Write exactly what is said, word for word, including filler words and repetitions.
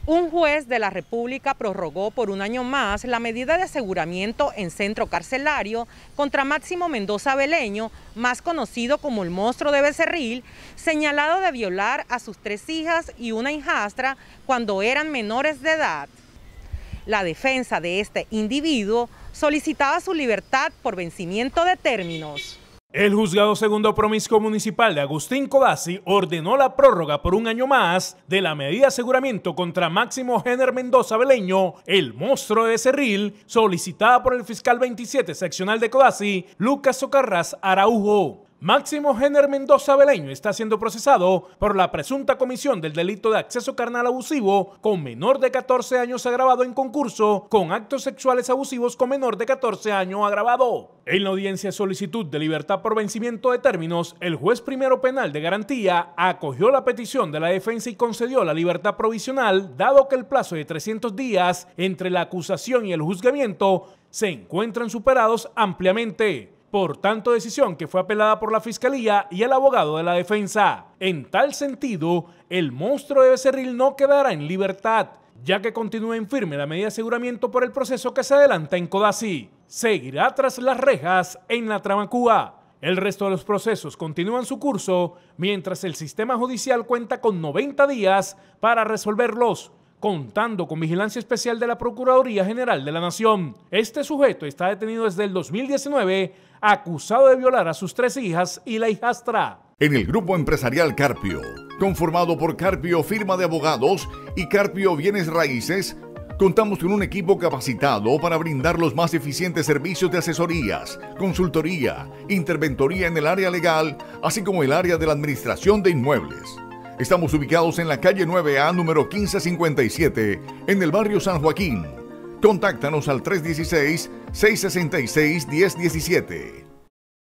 Un juez de la República prorrogó por un año más la medida de aseguramiento en centro carcelario contra Máximo Mendoza Beleño, más conocido como el monstruo de Becerril, señalado de violar a sus tres hijas y una hijastra cuando eran menores de edad. La defensa de este individuo solicitaba su libertad por vencimiento de términos. El Juzgado Segundo Promiscuo Municipal de Agustín Codazzi ordenó la prórroga por un año más de la medida de aseguramiento contra Máximo Henner Mendoza Beleño, el monstruo de Becerril, solicitada por el fiscal veintisiete seccional de Codazzi, Lucas Socarrás Araujo. Máximo Henner Mendoza Beleño está siendo procesado por la presunta comisión del delito de acceso carnal abusivo con menor de catorce años agravado en concurso con actos sexuales abusivos con menor de catorce años agravado. En la audiencia de solicitud de libertad por vencimiento de términos, el juez primero penal de garantía acogió la petición de la defensa y concedió la libertad provisional, dado que el plazo de trescientos días entre la acusación y el juzgamiento se encuentran superados ampliamente. Por tanto, decisión que fue apelada por la Fiscalía y el abogado de la defensa. En tal sentido, el monstruo de Becerril no quedará en libertad, ya que continúa en firme la medida de aseguramiento por el proceso que se adelanta en Codazzi. Seguirá tras las rejas en la Tramacúa. El resto de los procesos continúan su curso, mientras el sistema judicial cuenta con noventa días para resolverlos, contando con vigilancia especial de la Procuraduría General de la Nación. Este sujeto está detenido desde el dos mil diecinueve, acusado de violar a sus tres hijas y la hijastra. En el Grupo Empresarial Carpio, conformado por Carpio Firma de Abogados y Carpio Bienes Raíces, contamos con un equipo capacitado para brindar los más eficientes servicios de asesorías, consultoría, interventoría en el área legal, así como el área de la administración de inmuebles. Estamos ubicados en la calle nueve A, número quince cincuenta y siete, en el barrio San Joaquín. Contáctanos al tres uno seis, seis seis seis, uno cero uno siete.